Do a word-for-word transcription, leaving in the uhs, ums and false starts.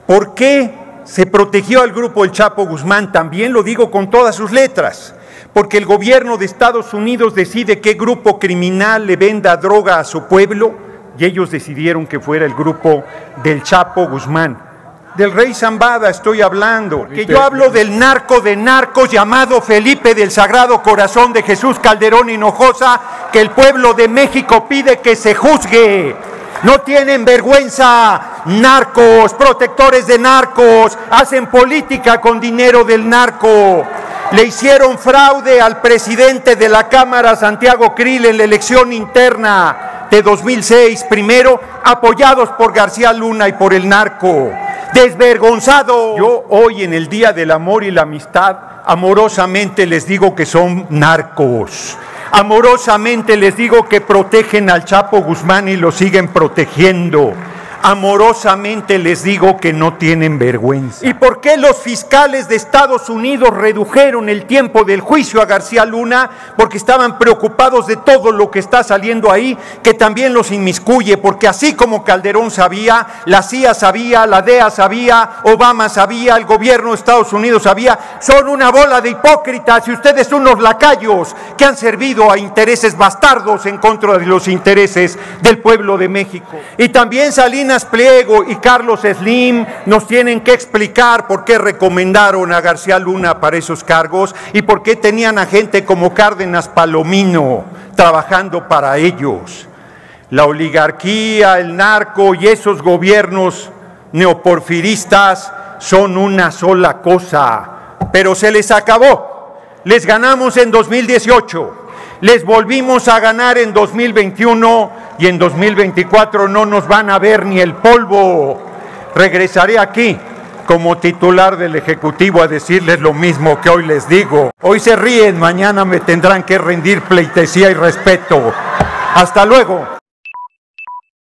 ¿Por qué se protegió al grupo El Chapo Guzmán? También lo digo con todas sus letras. Porque el gobierno de Estados Unidos decide qué grupo criminal le venda droga a su pueblo, y ellos decidieron que fuera el grupo del Chapo Guzmán. Del Rey Zambada estoy hablando, que yo hablo del narco de narcos llamado Felipe del Sagrado Corazón de Jesús Calderón Hinojosa, que el pueblo de México pide que se juzgue. No tienen vergüenza, narcos, protectores de narcos, hacen política con dinero del narco. Le hicieron fraude al presidente de la Cámara, Santiago Krill, en la elección interna de dos mil seis, primero apoyados por García Luna y por el narco. Desvergonzado. Yo hoy, en el Día del Amor y la Amistad, amorosamente les digo que son narcos. Amorosamente les digo que protegen al Chapo Guzmán y lo siguen protegiendo. Amorosamente les digo que no tienen vergüenza. ¿Y por qué los fiscales de Estados Unidos redujeron el tiempo del juicio a García Luna? Porque estaban preocupados de todo lo que está saliendo ahí, que también los inmiscuye, porque así como Calderón sabía, la C I A sabía, la D E A sabía, Obama sabía, el gobierno de Estados Unidos sabía, son una bola de hipócritas y ustedes son unos lacayos que han servido a intereses bastardos en contra de los intereses del pueblo de México. Y también Salinas Pliego y Carlos Slim nos tienen que explicar por qué recomendaron a García Luna para esos cargos y por qué tenían a gente como Cárdenas Palomino trabajando para ellos. La oligarquía, el narco y esos gobiernos neoporfiristas son una sola cosa, pero se les acabó. Les ganamos en dos mil dieciocho. Les volvimos a ganar en dos mil veintiuno y en dos mil veinticuatro no nos van a ver ni el polvo. Regresaré aquí como titular del Ejecutivo a decirles lo mismo que hoy les digo. Hoy se ríen, mañana me tendrán que rendir pleitesía y respeto. Hasta luego.